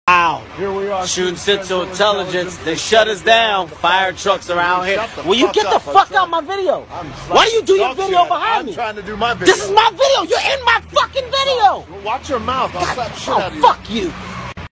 Wow. Here we are. Shooting Central Intelligence. They shut us down. Fire trucks around here. Will you get the fuck out my video? Why do you do your video behind me? I'm trying to do my video. This is my video. You're in my fucking video. Watch your mouth. I'll slap shit out of you. Fuck you.